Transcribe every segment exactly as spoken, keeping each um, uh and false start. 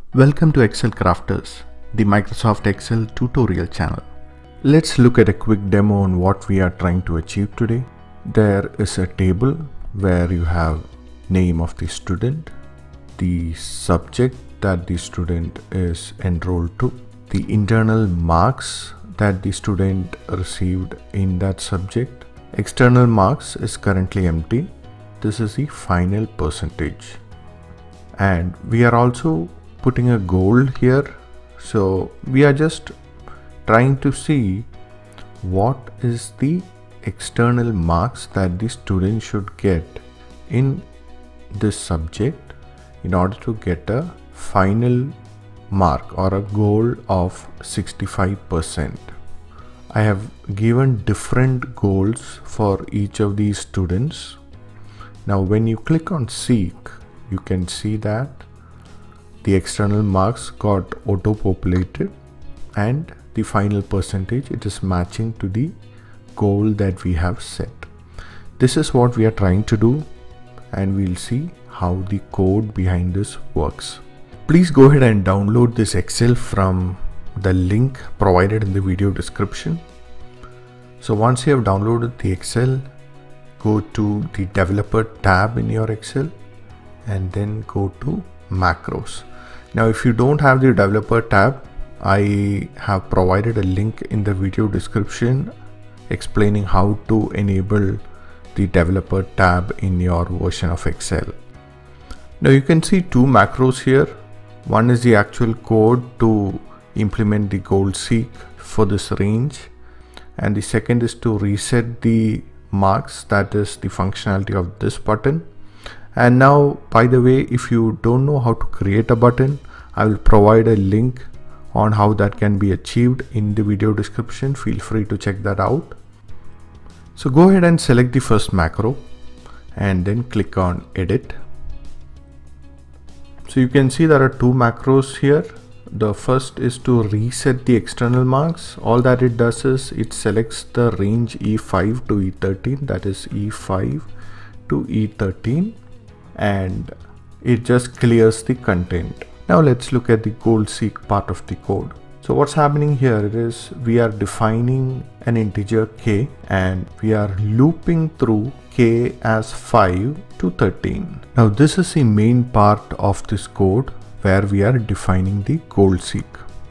Welcome to Excel Crafters, the Microsoft Excel tutorial channel. Let's look at a quick demo on what we are trying to achieve today. There is a table where you have name of the student, the subject that the student is enrolled to, the internal marks that the student received in that subject. External marks is currently empty. This is the final percentage. And we are also putting a goal here. So we are just trying to see what is the external marks that the student should get in this subject in order to get a final mark or a goal of sixty-five percent. I have given different goals for each of these students. Now when you click on Seek, you can see that the external marks got auto-populated and the final percentage, it is matching to the goal that we have set. This is what we are trying to do, and we'll see how the code behind this works. Please go ahead and download this Excel from the link provided in the video description. So once you have downloaded the Excel, go to the developer tab in your Excel and then go to macros. Now if you don't have the developer tab, I have provided a link in the video description explaining how to enable the developer tab in your version of Excel. Now you can see two macros here. One is the actual code to implement the GoalSeek for this range, and the second is to reset the marks, that is the functionality of this button. And now, by the way, if you don't know how to create a button, I will provide a link on how that can be achieved in the video description. Feel free to check that out. So go ahead and select the first macro and then click on edit. So you can see there are two macros here. The first is to reset the external marks. All that it does is it selects the range E five to E thirteen, that is E five to E thirteen, and it just clears the content. Now let's look at the GoalSeek part of the code. So what's happening here is we are defining an integer k and we are looping through k as five to thirteen. Now this is the main part of this code where we are defining the GoalSeek.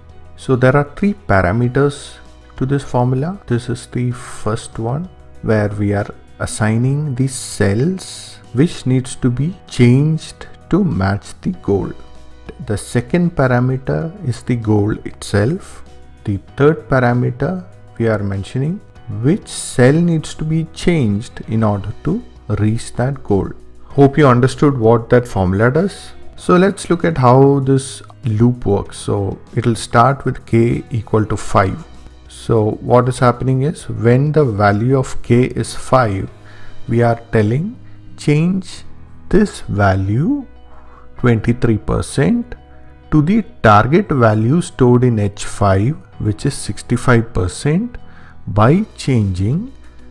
So there are three parameters to this formula. This is the first one where we are assigning the cells which needs to be changed to match the goal. The second parameter is the goal itself. The third parameter we are mentioning which cell needs to be changed in order to reach that goal. Hope you understood what that formula does. So let's look at how this loop works. So it will start with k equal to five. So what is happening is when the value of k is five, we are telling change this value twenty-three percent to the target value stored in H five, which is sixty-five percent, by changing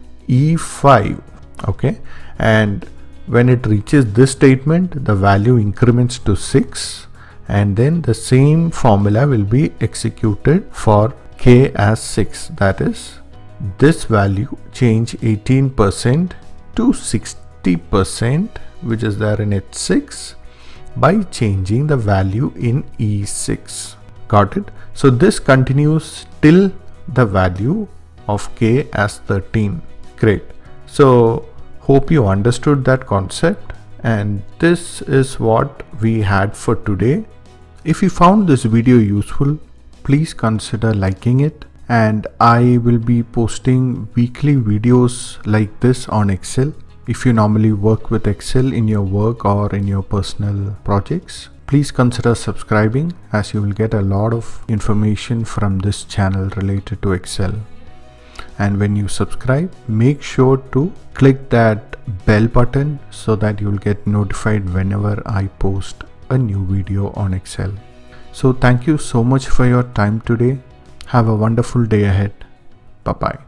E five. Okay, and when it reaches this statement, the value increments to six, and then the same formula will be executed for k as six. That is, this value change eighteen percent to sixty percent, which is there in H six, by changing the value in E six. Got it? So this continues till the value of k as thirteen. Great. So hope you understood that concept, and this is what we had for today. If you found this video useful, please consider liking it, and I will be posting weekly videos like this on Excel. If you normally work with Excel in your work or in your personal projects, please consider subscribing, as you will get a lot of information from this channel related to Excel. And when you subscribe, make sure to click that bell button so that you will get notified whenever I post a new video on Excel. So thank you so much for your time today. Have a wonderful day ahead. Bye bye.